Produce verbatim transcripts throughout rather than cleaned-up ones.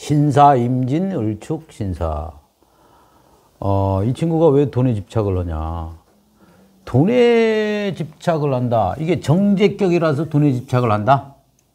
신사, 임진, 을축, 신사. 어, 이 친구가 왜 돈에 집착을 하냐. 돈에 집착을 한다. 이게 정제격이라서 돈에 집착을 한다?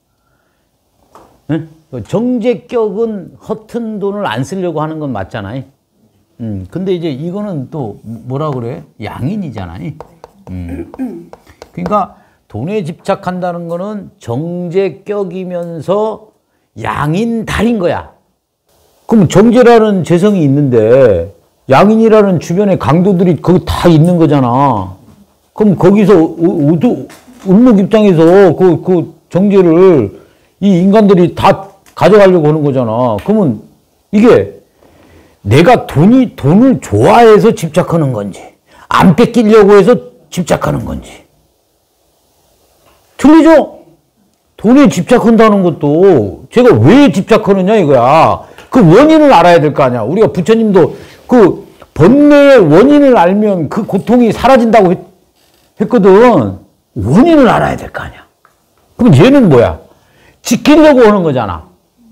응? 정제격은 허튼 돈을 안 쓰려고 하는 건 맞잖아요. 음, 근데 이제 이거는 또 뭐라 그래? 양인이잖아요. 음. 그러니까 돈에 집착한다는 거는 정제격이면서 양인달인 거야. 그럼 정제라는 재성이 있는데 양인이라는 주변에 강도들이 거기 다 있는 거잖아. 그럼 거기서 을목 입장에서 그, 그 정제를 이 인간들이 다 가져가려고 하는 거잖아. 그러면 이게 내가 돈이, 돈을 좋아해서 집착하는 건지, 안 뺏기려고 해서 집착하는 건지. 틀리죠? 돈에 집착한다는 것도 제가 왜 집착하느냐 이거야. 그 원인을 알아야 될 거 아니야. 우리가 부처님도 그 번뇌의 원인을 알면 그 고통이 사라진다고 했, 했거든. 원인을 알아야 될 거 아니야. 그럼 얘는 뭐야? 지키려고 하는 거잖아.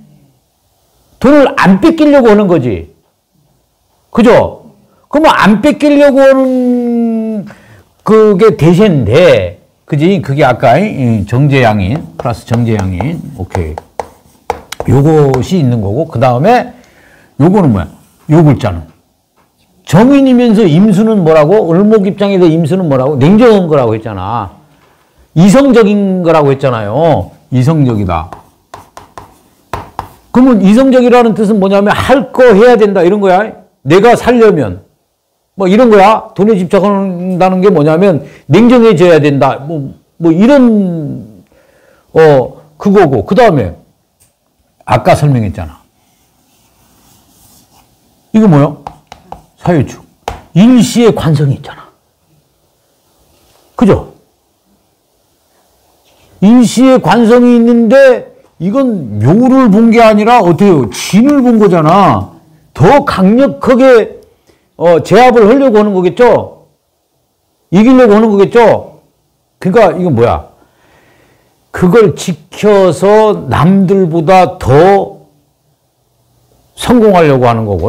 돈을 안 뺏기려고 하는 거지. 그죠? 그러면 안 뺏기려고 하는 그게 대세인데, 그지? 그게 아까 정제양인, 플러스 정제양인. 오케이. 요것이 있는 거고, 그 다음에 요거는 뭐야? 요 글자는. 정인이면서 임수는 뭐라고? 을목 입장에서 임수는 뭐라고? 냉정한 거라고 했잖아. 이성적인 거라고 했잖아요. 이성적이다. 그러면 이성적이라는 뜻은 뭐냐면 할 거 해야 된다 이런 거야. 내가 살려면 뭐 이런 거야. 돈에 집착한다는 게 뭐냐면 냉정해져야 된다. 뭐, 뭐 이런 어 그거고. 그 다음에 아까 설명했잖아. 이거 뭐야? 사유축. 일시에 관성이 있잖아. 그죠? 일시에 관성이 있는데 이건 묘를 본 게 아니라 어때요? 진을 본 거잖아. 더 강력하게 어, 제압을 하려고 하는 거겠죠? 이기려고 하는 거겠죠? 그러니까 이건 뭐야? 그걸 지켜서 남들보다 더 성공하려고 하는 거고,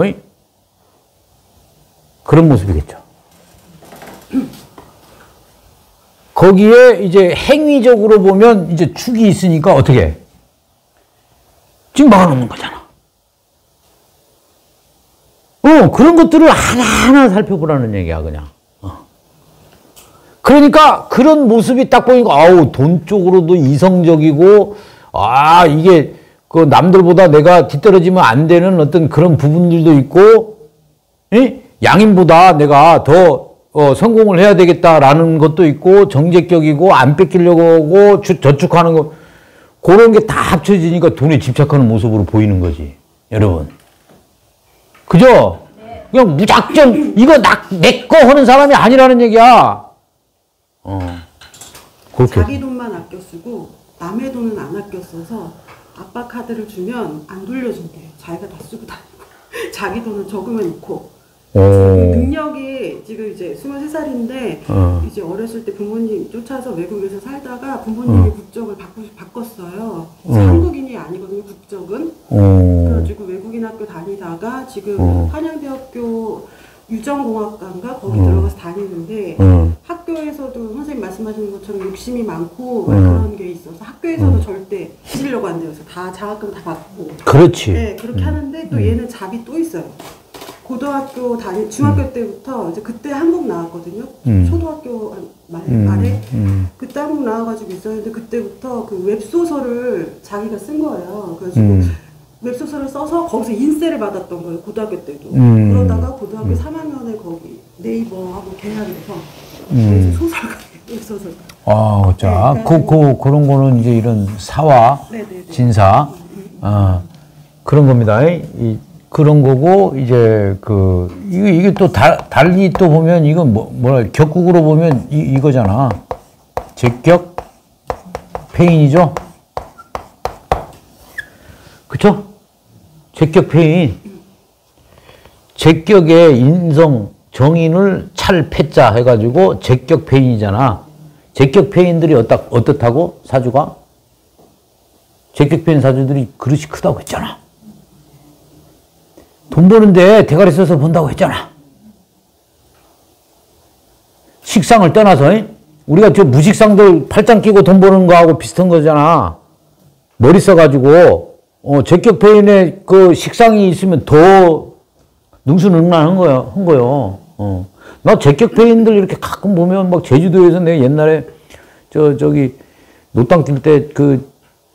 그런 모습이겠죠. 거기에 이제 행위적으로 보면 이제 축이 있으니까 어떻게 해? 지금 막아놓는 거잖아. 어, 그런 것들을 하나하나 살펴보라는 얘기야, 그냥. 어. 그러니까 그런 모습이 딱 보니까, 아우, 돈 쪽으로도 이성적이고, 아, 이게 그 남들보다 내가 뒤떨어지면 안 되는 어떤 그런 부분들도 있고, 이? 양인보다 내가 더 어, 성공을 해야 되겠다라는 것도 있고, 정제격이고, 안 뺏기려고 하고, 주, 저축하는 거, 그런 게 다 합쳐지니까 돈에 집착하는 모습으로 보이는 거지, 여러분. 그죠? 네. 그냥 무작정, 이거 나, 내 거 하는 사람이 아니라는 얘기야. 어. 그렇게. 자기 돈만 아껴 쓰고, 남의 돈은 안 아껴 써서, 아빠 카드를 주면 안 돌려준대요. 자기가 다 쓰고 다니고. 자기 돈은 저금해 놓고. 그 능력이 지금 이제 스물세 살인데 어. 이제 어렸을 때 부모님 쫓아서 외국에서 살다가 부모님이 어. 국적을 바꾸, 바꿨어요. 어. 한국인이 아니거든요, 국적은. 어. 그래가지고 외국인 학교 다니다가 지금 어. 한양대학교 유전공학과인가 거기 어. 들어가서 다니는데 어. 학교에서도 선생님 말씀하시는 것처럼 욕심이 많고 어. 그런 게 있어서 학교에서도 어. 절대 잊으려고 안 돼요. 그래서 다 장학금 다 받고. 그렇지. 네, 그렇게 음. 하는데 또 얘는 잡이 또 있어요. 고등학교 다니, 중학교 음. 때부터, 이제 그때 한국 나왔거든요. 음. 초등학교 말, 음. 말에. 음. 그때 한국 나와가지고 있었는데, 그때부터 그 웹소설을 자기가 쓴 거예요. 그래가지고 음. 웹소설을 써서 거기서 인세를 받았던 거예요. 고등학교 때도. 음. 그러다가 고등학교 음. 삼 학년에 거기 네이버하고 계약해서 음. 소설가, 웹소설. 아, 자, 네, 그, 그, 그런 거는 이제 이런 사화, 네네네. 진사, 음. 어, 그런 겁니다. 이, 그런 거고, 이제, 그, 이게, 이게 또 다, 달리 또 보면, 이건 뭐, 뭐라, 격국으로 보면 이, 이거잖아. 제격, 폐인이죠? 그쵸? 제격, 폐인. 제격의 인성, 정인을 찰, 패자 해가지고, 제격, 폐인이잖아. 제격, 폐인들이 어떻, 어떻다고? 사주가? 제격, 폐인 사주들이 그릇이 크다고 했잖아. 돈 버는데 대가리 써서 본다고 했잖아. 식상을 떠나서, 우리가 저 무식상들 팔짱 끼고 돈 버는 거하고 비슷한 거잖아. 머리 써가지고, 어, 제격페인에 그 식상이 있으면 더 능수능란한 거야, 한 거요. 어. 나 제격페인들 이렇게 가끔 보면 막 제주도에서 내가 옛날에 저, 저기, 노땅 뛸 때 그,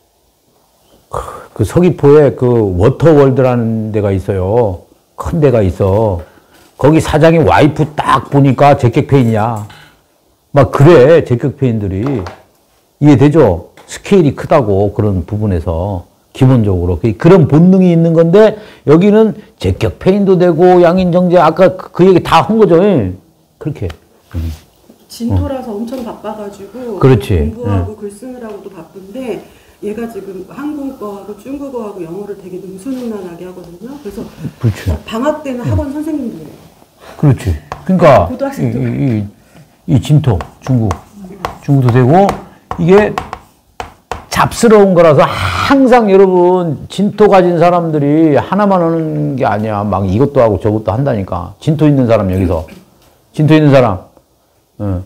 그 서귀포에 그 워터월드라는 데가 있어요. 큰 데가 있어. 거기 사장이 와이프 딱 보니까 제격페인이야. 막 그래, 제격페인들이. 이해되죠? 스케일이 크다고, 그런 부분에서. 기본적으로. 그런 본능이 있는 건데, 여기는 제격페인도 되고, 양인정제, 아까 그 얘기 다 한 거죠. 그렇게. 진토라서 어. 엄청 바빠가지고. 그렇지. 공부하고 네. 글 쓰느라고도 바쁜데, 얘가 지금 한국어하고 중국어하고 영어를 되게 능수능란하게 하거든요. 그래서 그렇지. 방학 때는 학원 선생님들이에요. 그렇지. 그러니까 고등학생도 이, 이, 이 진토 중국 중국도 되고 이게 잡스러운 거라서 항상 여러분 진토 가진 사람들이 하나만 하는 게 아니야. 막 이것도 하고 저것도 한다니까. 진토 있는 사람 여기서 진토 있는 사람. 응.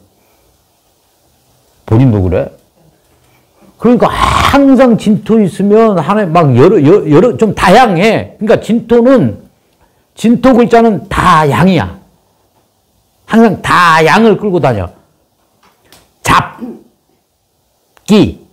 본인도 그래? 그러니까 항상 진토 있으면 하나 막 여러 여러, 여러 좀 다양해. 그러니까 진토는 진토 글자는 다양이야. 항상 다양을 끌고 다녀. 잡기,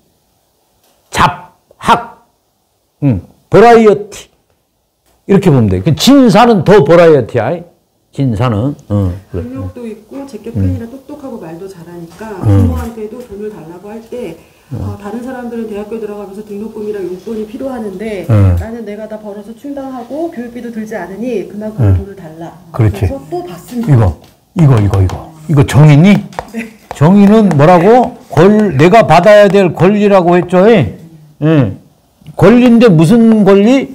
잡학, 응, 버라이어티 이렇게 보면 돼. 그 진사는 더 버라이어티야. 진사는. 응, 그래. 능력도 있고 제격편이라 음. 똑똑하고 말도 잘하니까 부모한테도 음. 돈을 달라고 할 때 어, 다른 사람들은 대학교 들어가면서 등록금이랑 용돈이 필요하는데 음. 나는 내가 다 벌어서 충당하고 교육비도 들지 않으니 그만큼 음. 돈을 달라. 그렇지. 그래서 또 받습니다. 이거, 이거, 이거, 이거. 이거 정의니? 네. 정의는 뭐라고? 권, 내가 받아야 될 권리라고 했죠. 응. 응. 권리인데 무슨 권리?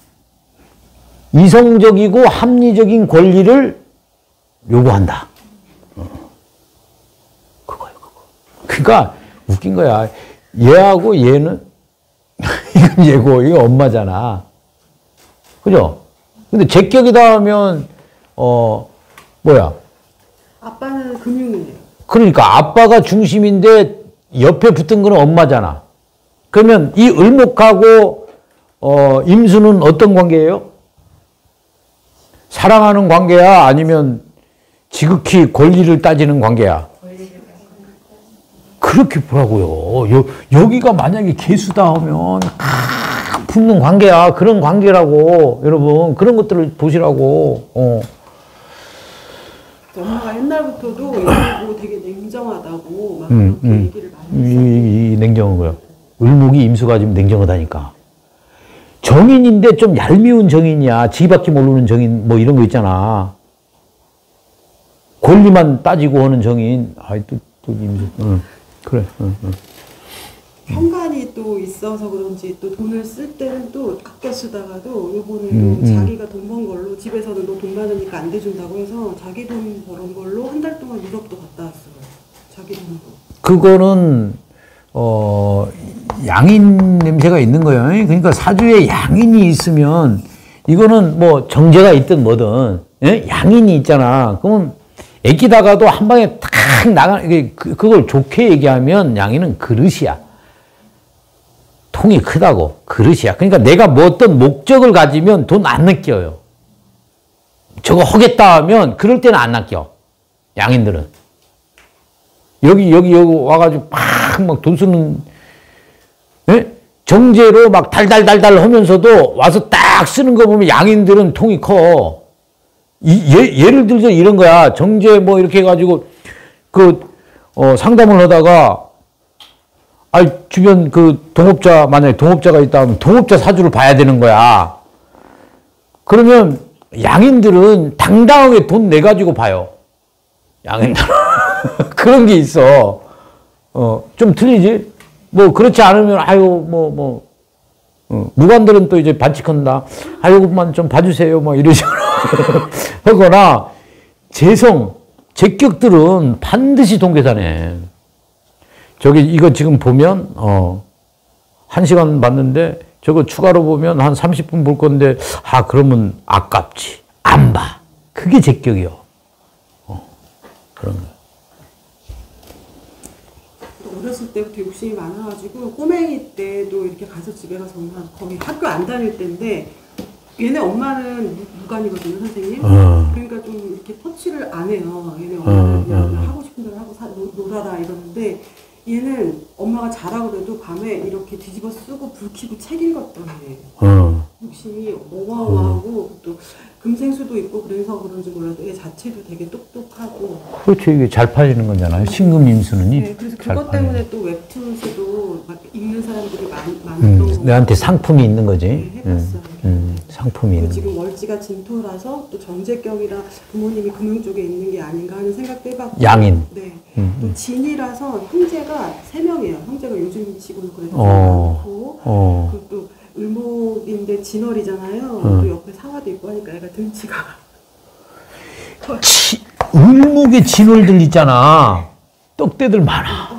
이성적이고 합리적인 권리를 요구한다. 어. 그거요, 그거. 그러니까 웃긴 거야. 얘하고 얘는 이건 얘고 이거 엄마잖아. 그죠? 근데 제격이다 하면 어 뭐야? 아빠는 금융이에요. 그러니까 아빠가 중심인데 옆에 붙은 거는 엄마잖아. 그러면 이 을목하고 어 임수는 어떤 관계예요? 사랑하는 관계야? 아니면 지극히 권리를 따지는 관계야? 그렇게 보라고요. 여, 여기가 만약에 개수다 하면 아, 붙는 관계야. 그런 관계라고. 여러분 그런 것들을 보시라고. 어. 엄마가 옛날부터도 이러고 되게 냉정하다고 막 음, 그렇게 음. 얘기를 많이 했어요. 이, 이 냉정한 거야. 을목이 임수가 지금 냉정하다니까. 정인인데 좀 얄미운 정인이야. 지밖에 모르는 정인 뭐 이런 거 있잖아. 권리만 따지고 하는 정인. 아이 또, 또 임수. 응. 그래. 응, 응. 현관이 또 있어서 그런지 또 돈을 쓸 때는 또 아껴 쓰다가도 요번에 음, 또 음. 자기가 돈 번 걸로 집에서는 너 돈 많으니까 안 대준다고 해서 자기 돈 버는 걸로 한 달 동안 유럽도 갔다 왔어요. 자기 돈으로. 그거는 어 양인 냄새가 있는 거예요. 그러니까 사주에 양인이 있으면 이거는 뭐 정제가 있든 뭐든 예? 양인이 있잖아. 그러면 애기다가도 한 방에 탁 나가 그 그걸 좋게 얘기하면 양인은 그릇이야. 통이 크다고 그릇이야. 그러니까 내가 뭐 어떤 목적을 가지면 돈 안 느껴요. 저거 하겠다 하면 그럴 때는 안 낚여. 양인들은. 여기 여기 여기 와가지고 막 막 돈 쓰는 예? 정제로 막 달달달달 하면서도 와서 딱 쓰는 거 보면 양인들은 통이 커. 이, 예, 예를 들어서 이런 거야. 정제 뭐 이렇게 해가지고 그 어, 상담을 하다가 아 주변 그 동업자 만약에 동업자가 있다 하면 동업자 사주를 봐야 되는 거야. 그러면 양인들은 당당하게 돈 내 가지고 봐요. 양인들은 그런 게 있어. 어, 좀 틀리지? 뭐 그렇지 않으면 아유 뭐 뭐 어, 무관들은 또 이제 반칙한다. 아유만 좀 봐주세요. 뭐 이런 식으로 하거나 재성 제격들은 반드시 동계산해. 저기 이거 지금 보면 어, 한 시간 봤는데 저거 추가로 보면 한 삼십 분 볼 건데, 아, 그러면 아깝지. 안 봐. 그게 제격이요. 어, 그런 거. 어렸을 때부터 욕심이 많아가지고 꼬맹이 때도 이렇게 가서 집에 가서 보면 거의 학교 안 다닐 때인데 얘네 엄마는 무- 무관이거든요, 선생님. 어. 그러니까 좀 이렇게 터치를 안 해요. 얘네 엄마는 어, 그냥 어. 하고 싶은 대로 하고 사, 놀, 놀아라 이러는데 얘는 엄마가 자라고 그래도 밤에 이렇게 뒤집어 쓰고 불 켜고 책 읽었던 애. 어. 욕심이 어마어마하고 또 금생수도 있고 그래서 그런지 몰라도 애 자체도 되게 똑똑하고. 그렇죠. 이게 잘 팔리는 거잖아요. 신금임수는. 네, 그래서 잘 그것 팔리는. 때문에 또 웹툰에서도 막 읽는 사람들이 많, 많았던 음, 거. 내한테 상품이 있는 거지. 네, 해봤어요. 음, 음, 상품이 있는 지금 거지. 월지가 진토라서 또 정재경이라 부모님이 금융 쪽에 있는 게 아닌가 하는 생각도 해봤고. 양인. 네. 음, 또 음. 진이라서 형제가 세 명이에요. 형제가 요즘 치고는 그래도 어, 많고. 어. 그리고 또 을목인데 진월이잖아요. 어. 또 옆에 사화도 있고 하니까 애가 등치가. 치, 을목의 진월들 있잖아. 떡대들 많아.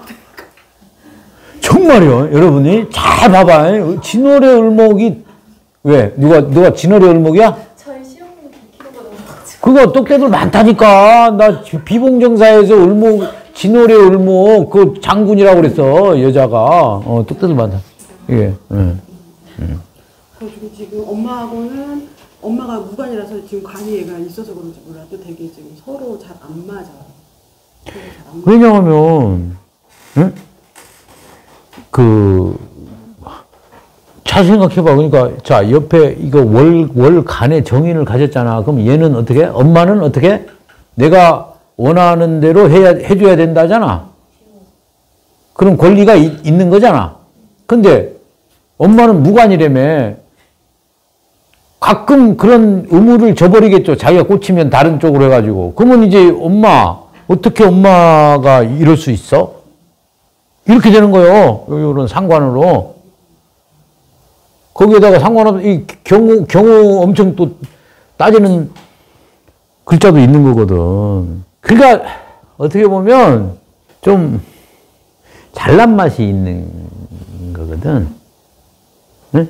정말요. 여러분이 잘 봐봐. 진월의 을목이 왜? 누가 누가 진월의 을목이야? 저희 시어머니 백 킬로그램가 넘어가지고. 그거 떡대들 많다니까. 나 비봉정사에서 을목 진월의 을목 그 장군이라고 그랬어 여자가. 어 떡대들 많다. 예. 응. 그래가지고 지금 엄마하고는 엄마가 무관이라서 지금 관이 애가 있어서 그런지 몰라도 되게 지금 서로 잘 안 맞아요. 서로 잘안 맞아요. 왜냐하면 응? 그, 잘 생각해봐. 그러니까, 자, 옆에 이거 월, 월간의 정인을 가졌잖아. 그럼 얘는 어떻게? 엄마는 어떻게? 내가 원하는 대로 해야, 해줘야 된다잖아. 그럼 권리가 이, 있는 거잖아. 근데 엄마는 무관이라며 가끔 그런 의무를 저버리겠죠. 자기가 꽂히면 다른 쪽으로 해가지고. 그러면 이제 엄마, 어떻게 엄마가 이럴 수 있어? 이렇게 되는 거예요. 이런 상관으로. 거기에다가 상관없이 이 경우, 경우 엄청 또 따지는 글자도 있는 거거든. 그러니까 어떻게 보면 좀 잘난 맛이 있는 거거든. 네?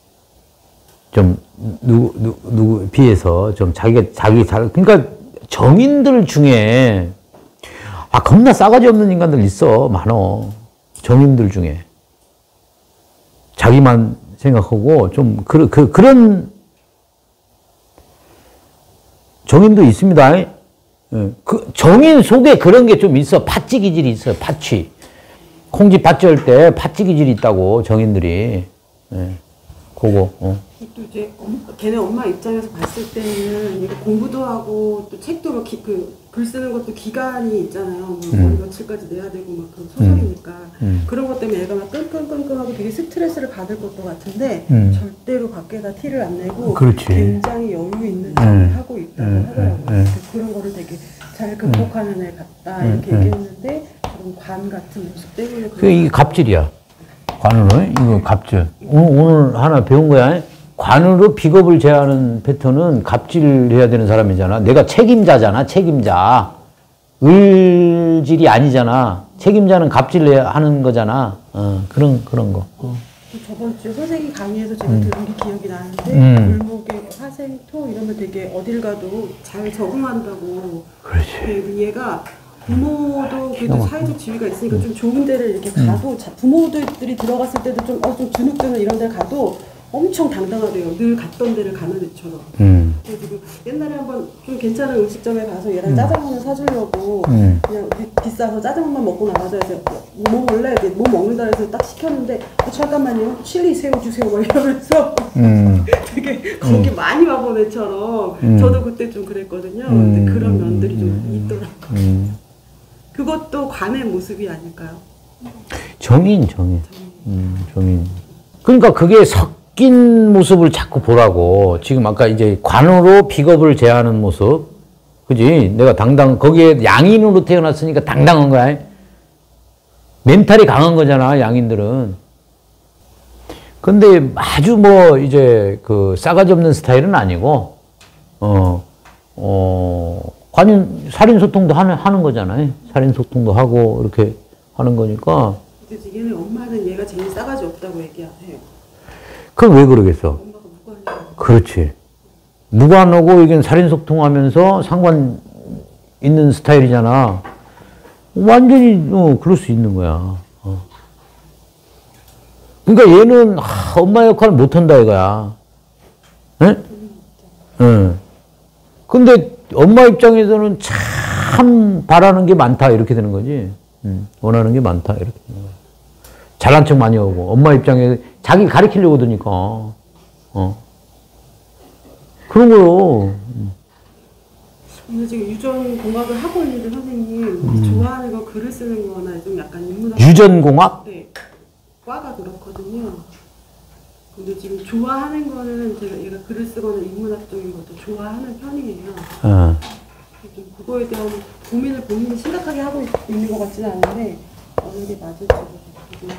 좀 누구, 누구, 누구 비해서 좀 자기가, 자기 잘, 그러니까 정인들 중에 아, 겁나 싸가지 없는 인간들 있어. 많어. 정인들 중에. 자기만 생각하고, 좀, 그, 그, 그런 정인도 있습니다. 예. 그, 정인 속에 그런 게 좀 있어. 파치 기질이 있어요. 파치. 콩쥐 팥쥐 할 때 파치 기질이 있다고, 정인들이. 예. 그거, 어. 또 이제 엄, 걔네 엄마 입장에서 봤을 때는 이거 공부도 하고 또 책도 뭐 기, 그, 글 쓰는 것도 기간이 있잖아요. 뭐 음. 며칠까지 내야 되고 막 그런 소설이니까 음. 그런 것 때문에 애가 막 끙끙끙끙하고 되게 스트레스를 받을 것도 같은데 음. 절대로 밖에다 티를 안 내고 그렇지. 굉장히 여유 있는 음. 생활을 하고 있다고 음. 하더라고요. 음. 그런 거를 되게 잘 극복하는 애 같다 음. 이렇게 음. 얘기했는데 그런 관 같은 모습 때문에 그, 이게 갑질이야. 관으로, 이거 갑질. 오늘, 오늘 하나 배운 거야. 관으로 비겁을 제하는 패턴은 갑질해야 되는 사람이잖아. 내가 책임자잖아, 책임자. 을질이 아니잖아. 책임자는 갑질해야 하는 거잖아. 어, 그런, 그런 거. 어. 저번 주 선생님 강의에서 제가 들은 게 기억이 나는데 음. 을목의 화생, 토 이러면 되게 어딜 가도 잘 적응한다고. 그렇지. 네, 얘가 부모도 그래도 막혀. 사회적 지위가 있으니까 좀 좋은 데를 이렇게 가도 자, 부모들이 들어갔을 때도 좀, 어, 좀 주눅드는 이런 데 가도 엄청 당당하대요. 늘 갔던 데를 가는 애처럼. 음. 그래가지고 옛날에 한번 좀 괜찮은 음식점에 가서 얘랑 짜장면을 사주려고 음. 그냥 비, 비싸서 짜장면만 먹고 나가자 해서 뭐 먹을래? 뭐 먹는다 해서 딱 시켰는데 어, 잠깐만요. 칠리 새우 주세요. 막 이러면서 음. 되게 거기 많이 와본 애처럼 음. 저도 그때 좀 그랬거든요. 음. 근데 그런 면들이 좀 있더라고요. 음. 그것도 관의 모습이 아닐까요? 정인, 정인. 음, 정인. 그러니까 그게 섞인 모습을 자꾸 보라고. 지금 아까 이제 관으로 비겁을 제하는 모습. 그지? 내가 당당, 거기에 양인으로 태어났으니까 당당한 거야. 멘탈이 강한 거잖아, 양인들은. 근데 아주 뭐, 이제 그 싸가지 없는 스타일은 아니고, 어, 어, 관인, 살인소통도 하는, 하는 거잖아요. 살인소통도 하고, 이렇게 하는 거니까. 그래서 얘네 엄마는 얘가 제일 싸가지 없다고 얘기해요. 그럼 왜 그러겠어? 엄마가 무관하니까. 그렇지. 무관하고 이건 살인소통하면서 상관 있는 스타일이잖아. 완전히 어, 그럴 수 있는 거야. 어. 그러니까 얘는 하, 엄마 역할을 못한다 이거야. 응? 응. 근데 엄마 입장에서는 참 바라는 게 많다 이렇게 되는 거지. 응. 원하는 게 많다 이렇게 되는 거야. 잘난 척 많이 하고 엄마 입장에 자기 가리키려고 드니까 어. 그런 거요. 오늘 지금 유전공학을 하고 있는데 선생님 음. 좋아하는 거 글을 쓰는 거나 좀 약간 인문학 유전공학? 네, 과가 그렇거든요. 근데 지금 좋아하는 거는 제가 얘가 글을 쓰거나 인문학적인 것도 좋아하는 편이에요. 어. 좀 그거에 대한 고민을 본인이 심각하게 하고 있- 있는 것 같지는 않은데 어느 게 맞을지 모르겠어요.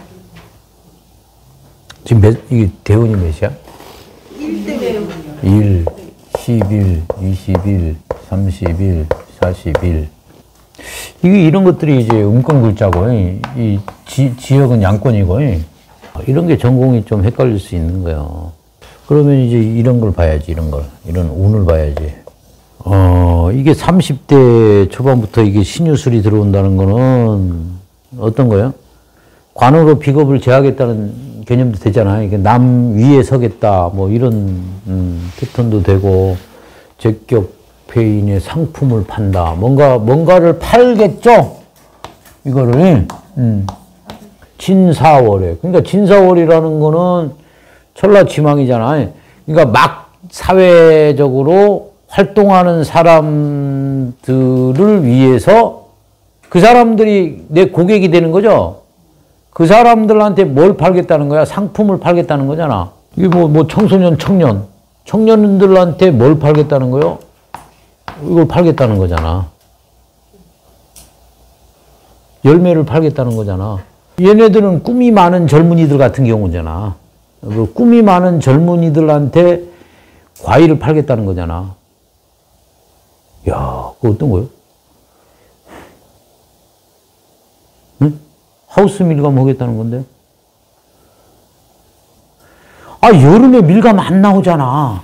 지금 몇, 이게 대운이 몇이야? 일 대 일, 십일, 이십일, 삼십일, 사십일. 이게 이런 것들이 이제 음권 글자고, 이 지, 지역은 양권이고, 이런 게 전공이 좀 헷갈릴 수 있는 거예요. 그러면 이제 이런 걸 봐야지, 이런 걸. 이런 운을 봐야지. 어, 이게 삼십 대 초반부터 이게 신유술이 들어온다는 거는 어떤 거예요? 관으로 비겁을 제하겠다는 개념도 되잖아요. 이게 남 위에 서겠다, 뭐 이런, 음, 패턴도 되고, 제격 페인의 상품을 판다. 뭔가, 뭔가를 팔겠죠? 이거를, 음. 진사월에. 그러니까 진사월이라는 거는 천라지망이잖아요. 그러니까 막 사회적으로 활동하는 사람들을 위해서 그 사람들이 내 고객이 되는 거죠? 그 사람들한테 뭘 팔겠다는 거야? 상품을 팔겠다는 거잖아. 이게 뭐, 뭐 청소년, 청년. 청년들한테 뭘 팔겠다는 거요? 이걸 팔겠다는 거잖아. 열매를 팔겠다는 거잖아. 얘네들은 꿈이 많은 젊은이들 같은 경우잖아. 그 꿈이 많은 젊은이들한테 과일을 팔겠다는 거잖아. 야, 그거 어떤 거요? 응? 하우스 밀감 하겠다는 건데? 아, 여름에 밀감 안 나오잖아.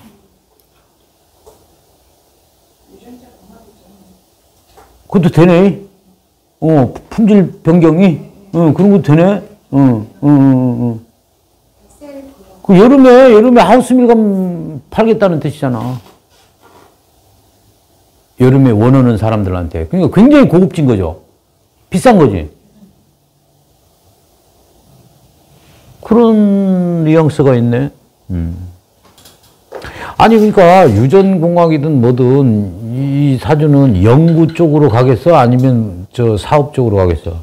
그것도 되네. 어, 품질 변경이? 어, 그런 것도 되네. 어, 어, 어, 어. 그 여름에, 여름에 하우스 밀감 팔겠다는 뜻이잖아. 여름에 원하는 사람들한테. 그러니까 굉장히 고급진 거죠. 비싼 거지. 그런 뉘앙스가 있네. 음. 아니, 그러니까 유전공학이든 뭐든 이 사주는 연구 쪽으로 가겠어? 아니면 저 사업 쪽으로 가겠어?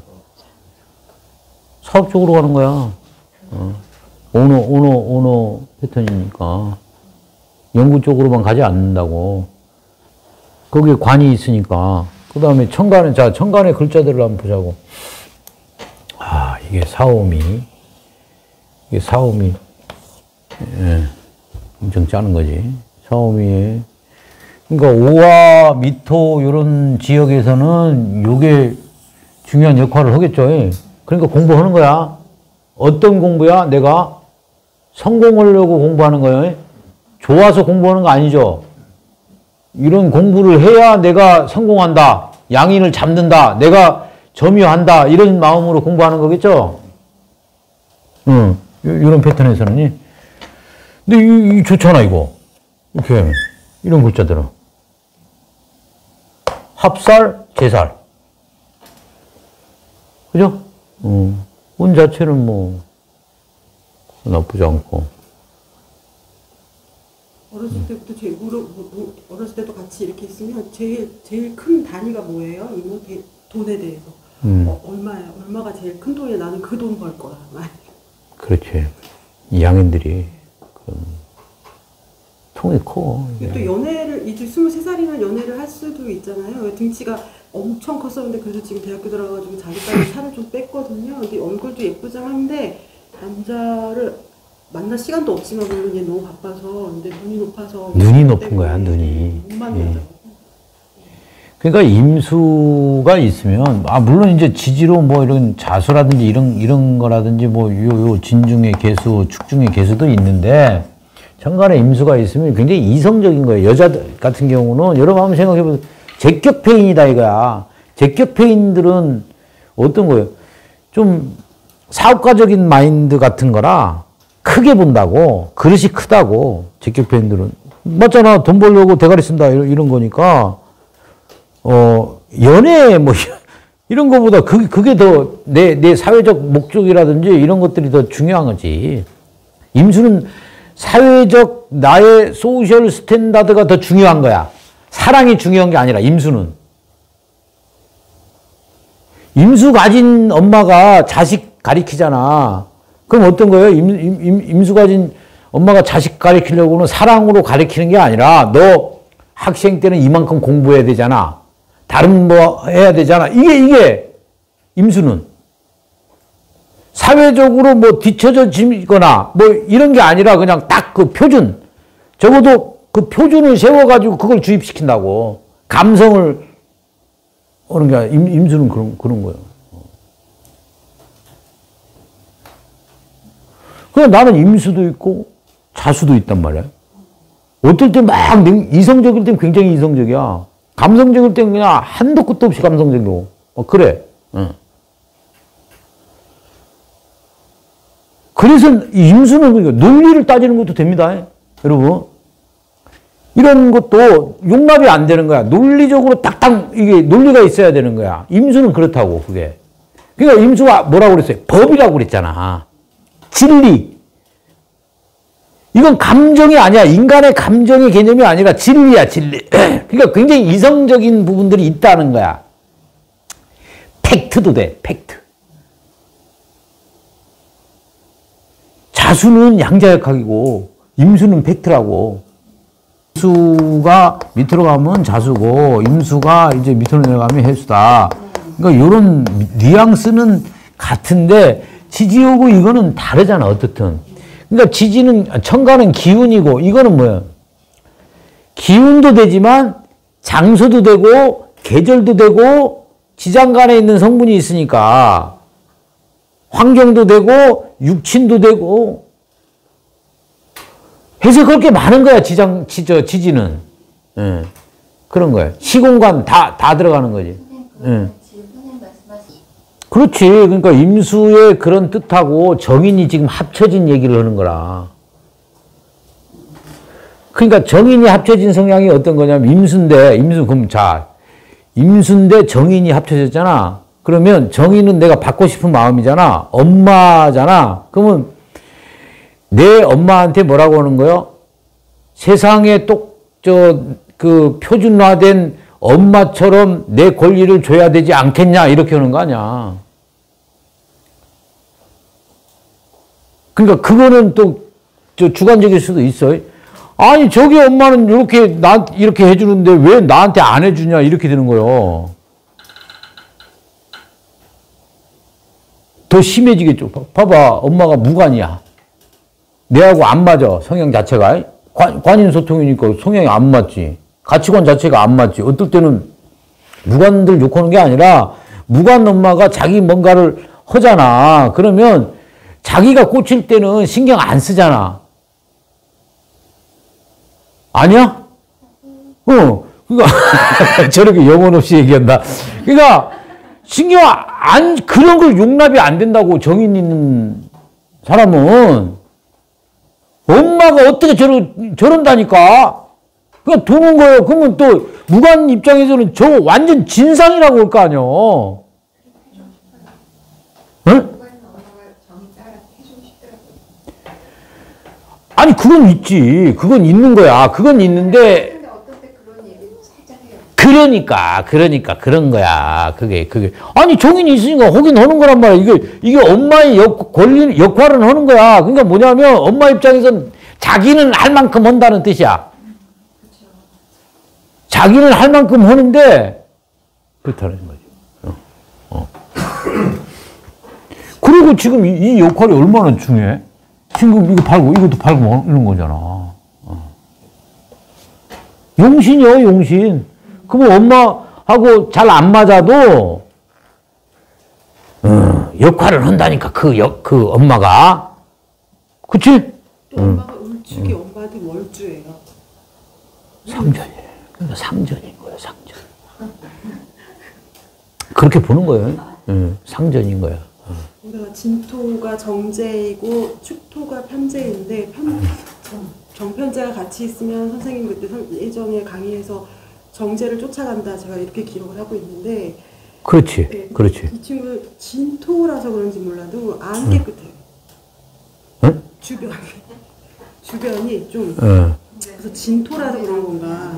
사업 쪽으로 가는 거야. 어. 오너, 오너, 오너 패턴이니까. 연구 쪽으로만 가지 않는다고. 거기에 관이 있으니까. 그 다음에 천간에, 자, 천간의 글자들을 한번 보자고. 아, 이게 사오미. 이게 사오미. 예. 엄청 짜는 거지. 사오미에. 그러니까 오와 미토 이런 지역에서는 요게 중요한 역할을 하겠죠. 그러니까 공부하는 거야. 어떤 공부야? 내가 성공하려고 공부하는 거예요. 좋아서 공부하는 거 아니죠. 이런 공부를 해야 내가 성공한다. 양인을 잡는다. 내가 점유한다. 이런 마음으로 공부하는 거겠죠. 응. 이런 패턴에서는. 근데 이, 이 좋잖아, 이거. 이렇게. 이런 글자들은. 합살, 제살. 그죠? 음. 운 자체는 뭐, 나쁘지 않고. 어렸을 때부터 제일 무릎, 뭐, 뭐, 어렸을 때도 같이 이렇게 있으면 제일 제일 큰 단위가 뭐예요? 이모 대- 돈에 대해서 음. 어, 얼마야? 얼마가 제일 큰 돈이야? 나는 그 돈 벌 거야. 그렇지. 이 양인들이 그런 통이 커. 또 연애를 이제 스물세 살이나 연애를 할 수도 있잖아요. 등치가 엄청 컸었는데 그래도 지금 대학교 들어가가지고 자기까지 살을 좀 뺐거든요. 근데 얼굴도 예쁘장한데 남자를 만날 시간도 없지만 물론 얘 너무 바빠서 근데 눈이 높아서 눈이 높은 거야, 눈이. 못 만나죠. 그러니까 임수가 있으면, 아, 물론 이제 지지로 뭐 이런 자수라든지 이런, 이런 거라든지 뭐 요, 요 진중의 개수, 축중의 개수도 있는데, 천간에 임수가 있으면 굉장히 이성적인 거예요. 여자 같은 경우는, 여러분 한번 생각해보세요. 제격패인이다 이거야. 제격패인들은 어떤 거예요? 좀 사업가적인 마인드 같은 거라 크게 본다고, 그릇이 크다고, 제격패인들은. 맞잖아. 돈 벌려고 대가리 쓴다. 이런, 이런 거니까. 어, 연애, 뭐, 이런 거보다 그게, 그게 더 내, 내 사회적 목적이라든지 이런 것들이 더 중요한 거지. 임수는 사회적 나의 소셜 스탠다드가 더 중요한 거야. 사랑이 중요한 게 아니라, 임수는. 임수 가진 엄마가 자식 가리키잖아. 그럼 어떤 거예요? 임, 임, 임수 가진 엄마가 자식 가리키려고는 사랑으로 가리키는 게 아니라, 너 학생 때는 이만큼 공부해야 되잖아. 다른 뭐 해야 되잖아. 이게, 이게, 임수는. 사회적으로 뭐 뒤처져 지거나 뭐 이런 게 아니라 그냥 딱 그 표준. 적어도 그 표준을 세워가지고 그걸 주입시킨다고. 감성을 오는 게 아니라, 임, 임수는 그런, 그런 거예요. 그냥 나는 임수도 있고 자수도 있단 말이야. 어떨 때 막 이성적일 땐 굉장히 이성적이야. 감성적일 땐 그냥 한도 끝도 없이 감성적이고. 어, 그래. 응. 그래서 임수는 그러니까 논리를 따지는 것도 됩니다. 여러분. 이런 것도 용납이 안 되는 거야. 논리적으로 딱딱 이게 논리가 있어야 되는 거야. 임수는 그렇다고, 그게. 그러니까 임수가 뭐라고 그랬어요? 법이라고 그랬잖아. 진리. 이건 감정이 아니야. 인간의 감정의 개념이 아니라 진리야, 진리. 그러니까 굉장히 이성적인 부분들이 있다는 거야. 팩트도 돼, 팩트. 자수는 양자역학이고, 임수는 팩트라고. 임수가 밑으로 가면 자수고, 임수가 이제 밑으로 내려가면 해수다. 그러니까 이런 뉘앙스는 같은데, 지지하고 이거는 다르잖아, 어떻든. 그러니까 지지는, 천간은 기운이고, 이거는 뭐야? 기운도 되지만, 장소도 되고, 계절도 되고, 지장간에 있는 성분이 있으니까, 환경도 되고, 육친도 되고, 해서 그렇게 많은 거야, 지장, 지, 저, 지지는. 예. 그런 거야. 시공간 다, 다 들어가는 거지. 예. 그렇지. 그러니까 임수의 그런 뜻하고 정인이 지금 합쳐진 얘기를 하는 거라. 그러니까 정인이 합쳐진 성향이 어떤 거냐면 임수인데, 임수, 그럼 자, 임수인데 정인이 합쳐졌잖아. 그러면 정인은 내가 받고 싶은 마음이잖아. 엄마잖아. 그러면 내 엄마한테 뭐라고 하는 거요? 세상에 똑, 저, 그 표준화된 엄마처럼 내 권리를 줘야 되지 않겠냐? 이렇게 하는 거 아니야. 그러니까 그거는 또 저 주관적일 수도 있어요. 아니, 저기 엄마는 이렇게 나 이렇게 해주는데 왜 나한테 안 해주냐? 이렇게 되는 거요. 더 심해지겠죠. 봐봐, 엄마가 무관이야. 내하고 안 맞아, 성향 자체가. 관, 관인소통이니까 성향이 안 맞지. 가치관 자체가 안 맞지. 어떨 때는 무관들 욕하는 게 아니라 무관 엄마가 자기 뭔가를 하잖아. 그러면 자기가 꽂힐 때는 신경 안 쓰잖아. 아니야? 어. 그러니까 저렇게 영혼 없이 얘기한다. 그러니까 신경 안, 그런 걸 용납이 안 된다고, 정인 있는 사람은. 엄마가 어떻게 저러, 저런다니까? 그냥 도는 거예요. 그러면 또, 무관 입장에서는 저 완전 진상이라고 할 거 아니야. 응? 아니, 그건 있지. 그건 있는 거야. 그건 있는데. 그러니까, 그러니까, 그런 거야. 그게, 그게. 아니, 정인이 있으니까 하긴 하는 거란 말이야. 이게, 이게 엄마의 역, 권리, 역할은 하는 거야. 그러니까 뭐냐면, 엄마 입장에선 자기는 할 만큼 한다는 뜻이야. 자기는 할 만큼 하는데, 그렇다는 거지. 어, 어. 그리고 지금 이, 이 역할이 얼마나 중요해? 지금 이거 팔고, 이것도 팔고, 이런 거잖아. 어. 용신이요, 용신. 그러면 엄마, 하고 잘 안 맞아도 어, 역할을 한다니까 그 역, 그 엄마가. 그치? 또 엄마가 울주기 엄마한테 월주예요. 상전이에요. 그러니까 상전인 거예요, 상전. 그렇게 보는 거예요. 예, 상전인 거야. 우리가 진토가 정제이고 축토가 편제인데 편, 정편제가 같이 있으면 선생님 그때 선- 예전에 강의에서 정제를 쫓아간다 제가 이렇게 기록을 하고 있는데 그렇지, 네, 그렇지. 이 친구 진토라서 그런지 몰라도 안 깨끗해요. 응? 주변이 주변이 좀 예. 그래서 진토라서 그런 건가.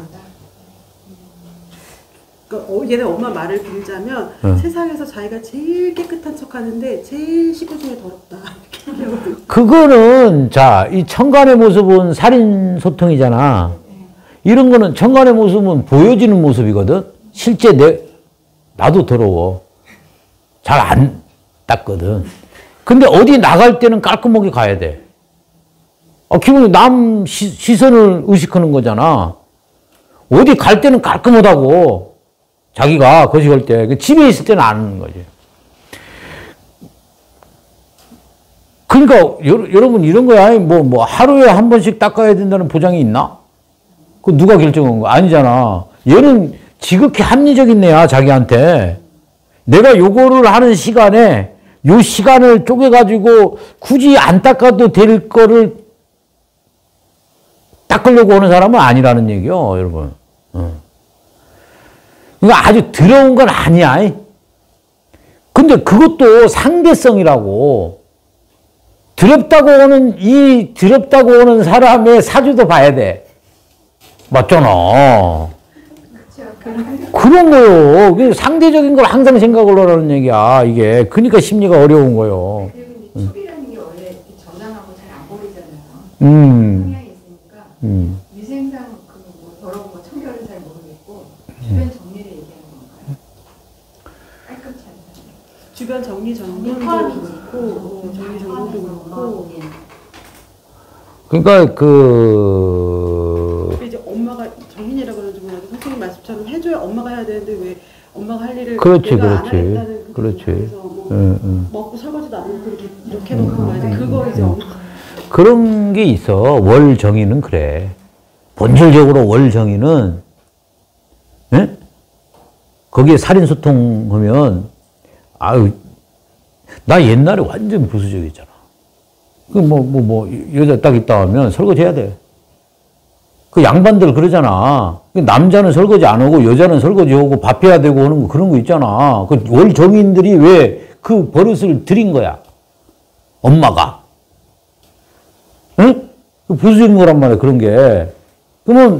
그러니까 어, 얘네 엄마 말을 빌자면 응. 세상에서 자기가 제일 깨끗한 척하는데 제일 식구 중에 더럽다 이렇게 얘기하거든요. 그거는, 자, 이 천간의 모습은 살인 소통이잖아. 이런 거는 천간의 모습은 보여지는 모습이거든. 실제 내, 나도 더러워. 잘 안 닦거든. 근데 어디 나갈 때는 깔끔하게 가야 돼. 아, 기본적으로 남 시, 시선을 의식하는 거잖아. 어디 갈 때는 깔끔하다고. 자기가 거식할 때. 집에 있을 때는 안 하는 거지. 그러니까 여, 여러분 이런 거야. 뭐, 뭐 하루에 한 번씩 닦아야 된다는 보장이 있나? 그 누가 결정한 거? 아니잖아. 얘는 지극히 합리적인 애야, 자기한테. 내가 요거를 하는 시간에 요 시간을 쪼개가지고 굳이 안 닦아도 될 거를 닦으려고 하는 사람은 아니라는 얘기요, 여러분. 어. 이거 아주 더러운 건 아니야. 근데 그것도 상대성이라고. 더럽다고 오는, 이 더럽다고 오는 사람의 사주도 봐야 돼. 맞잖아. 그런 거요. 상대적인 걸 항상 생각을 하라는 얘기야, 이게. 그러니까 심리가 어려운 거요. 그리고 이제 축이라는 게 원래 이렇게 저장하고 잘 안 버리잖아요. 음. 성향이 있으니까 음. 위생상 그뭐 더러운 거 청결은 잘 모르겠고 주변 정리를 얘기하는 건가요? 깔끔치 않다. 주변 정리 정돈도 그렇고 뭐 정리 정돈도 그렇고 그러니까 그 이제 엄마가 정인이라고 그러는지 몰라도 선생님 말씀처럼 해줘야 엄마가 해야 되는데 왜 엄마가 할 일을 그렇지, 내가 안 그렇지. 하겠다는 그렇지. 그래서 뭐 응, 응. 먹고 설거지도 안 하고 이렇게 이렇게 놓고 말이지 그거 이제 엄마가 그런 게 있어. 월 정의는 그래. 본질적으로 월 정의는 예? 거기에 살인 소통하면 아유 나 옛날에 완전 보수적이었잖아. 그 뭐 뭐 뭐 여자 딱 있다 하면 설거지 해야 돼. 그 양반들 그러잖아. 남자는 설거지 안 하고 여자는 설거지 하고 밥 해야 되고 하는 거 그런 거 있잖아. 그 월 정인들이 왜 그 버릇을 들인 거야? 엄마가. 응? 그 보수적인 거란 말이야, 그런 게. 그러면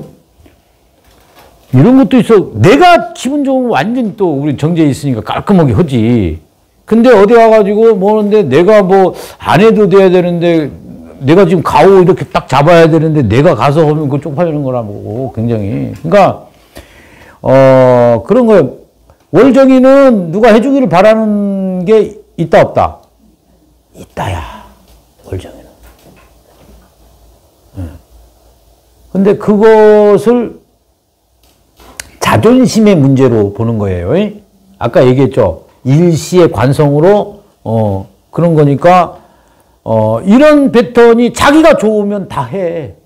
이런 것도 있어. 내가 기본적으로 완전 또 우리 정제에 있으니까 깔끔하게 하지. 근데 어디 와가지고 뭐 하는데 내가 뭐 안 해도 돼야 되는데 내가 지금 가오 이렇게 딱 잡아야 되는데 내가 가서 하면 그거 쪽팔리는 거라고 굉장히. 그러니까 어 그런 거예요. 월정이는 누가 해주기를 바라는 게 있다 없다? 있다야. 월정이는. 네. 근데 그것을 자존심의 문제로 보는 거예요. 아까 얘기했죠. 일시의 관성으로 어 그런 거니까 어 이런 패턴이 자기가 좋으면 다 해.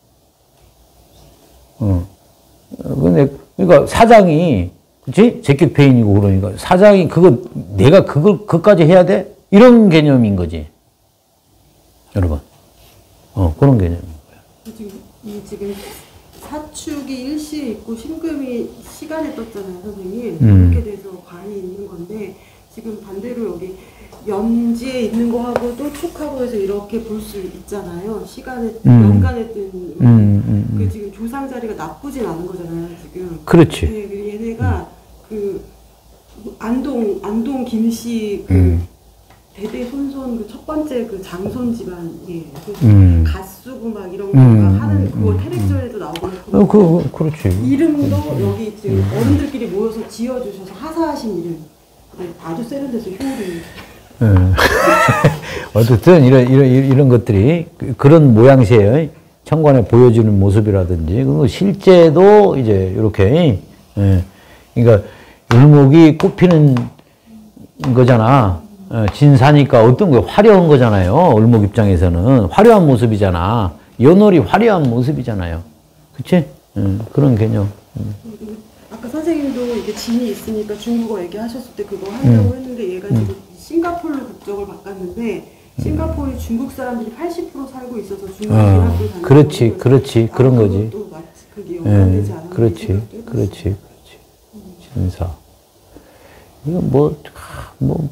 어. 근데 그러니까 사장이 그렇지? 재킷 페인이고 그러니까 사장이 그거 내가 그걸 그것까지 해야 돼? 이런 개념인 거지. 여러분. 어 그런 개념인 거야. 지금 이 지금 사축이 일시에 있고 신금이 시간에 떴잖아요, 선생님. 음. 그렇게 돼서 관이 있는 건데 지금 반대로 여기 연지에 있는 거하고도 축하고 해서 이렇게 볼 수 있잖아요. 시간에 음. 연간에 뜬 음, 음, 음. 그 지금 조상 자리가 나쁘진 않은 거잖아요, 지금. 그렇지. 네, 그리고 얘네가 그 안동 안동 김씨 그 음. 대대 손손 그 첫 번째 그 장손 집안이에요. 그 음. 갓수고 막 이런 거 음, 하는 음, 그거 음, 태백절에도 나오고 어, 그, 그렇지. 이름도 여기 지금 어른들끼리 모여서 지어주셔서 하사하신 이름. 네, 아주 세련돼서 효율이. 예. 어쨌든 이런 이런 이런 것들이 그- 그런 모양새의 천간에 보여지는 모습이라든지 그 실제도 이제 이렇게 예, 그러니까 을목이 꽃피는 거잖아. 어, 진사니까 어떤 거야? 화려한 거잖아요. 을목 입장에서는 화려한 모습이잖아. 연월이 화려한 모습이잖아요. 그치? 음, 그런 개념. 음. 아까 선생님도 이게 진이 있으니까 중국어 얘기하셨을 때 그거 하려고 음. 했는데 얘가 지금 싱가포르로 국적을 바꿨는데 싱가포르에 중국 사람들이 팔십 퍼센트 살고 있어서 중국 어, 대학교 다니고 그렇지, 그렇지, 아, 그런 거지. 또 마치 그게 연관되지 않았나 그렇지, 그렇지, 그렇지. 진사. 이거 뭐, 뭐,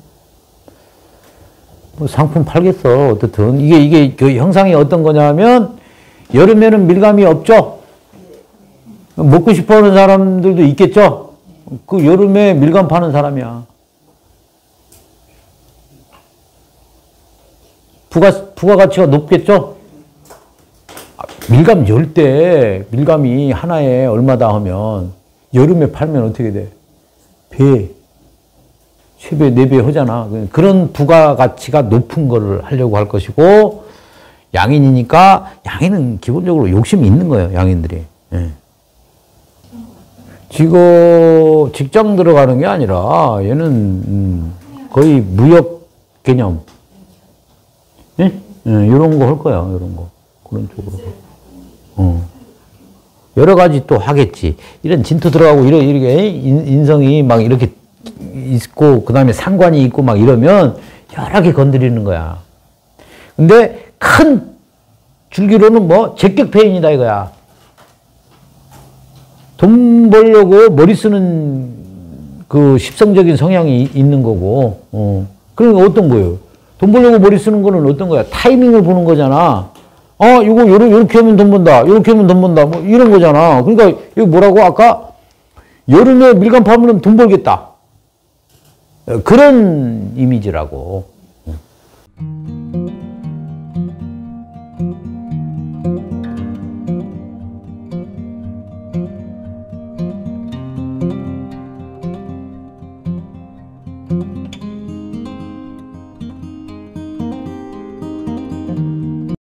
뭐 상품 팔겠어. 어떻든 이게 이게 그 형상이 어떤 거냐면 여름에는 밀감이 없죠. 먹고 싶어하는 사람들도 있겠죠. 그 여름에 밀감 파는 사람이야. 부가 부가가치가 높겠죠. 밀감 열 때 밀감이 하나에 얼마다 하면 여름에 팔면 어떻게 돼? 배, 세 배, 네 배 하잖아. 그런 부가가치가 높은 거를 하려고 할 것이고, 양인이니까, 양인은 기본적으로 욕심이 있는 거예요, 양인들이. 예. 지금 직장 들어가는 게 아니라, 얘는, 음, 거의 무역 개념. 예? 예, 이런 거 할 거야, 이런 거. 그런 쪽으로. 어. 여러 가지 또 하겠지. 이런 진토 들어가고, 이런, 이렇게, 인, 인성이 막 이렇게 있고, 그 다음에 상관이 있고 막 이러면 여러 개 건드리는 거야. 근데 큰 줄기로는 뭐, 적격패인이다 이거야. 돈 벌려고 머리 쓰는 그 십성적인 성향이 있는 거고, 어. 그러니까 어떤 거예요? 돈 벌려고 머리 쓰는 거는 어떤 거야? 타이밍을 보는 거잖아. 어, 이거 요렇게, 요렇게 하면 돈 번다. 요렇게 하면 돈 번다. 뭐 이런 거잖아. 그러니까 이거 뭐라고 아까 여름에 밀감 파면 돈 벌겠다. 그런 이미지라고.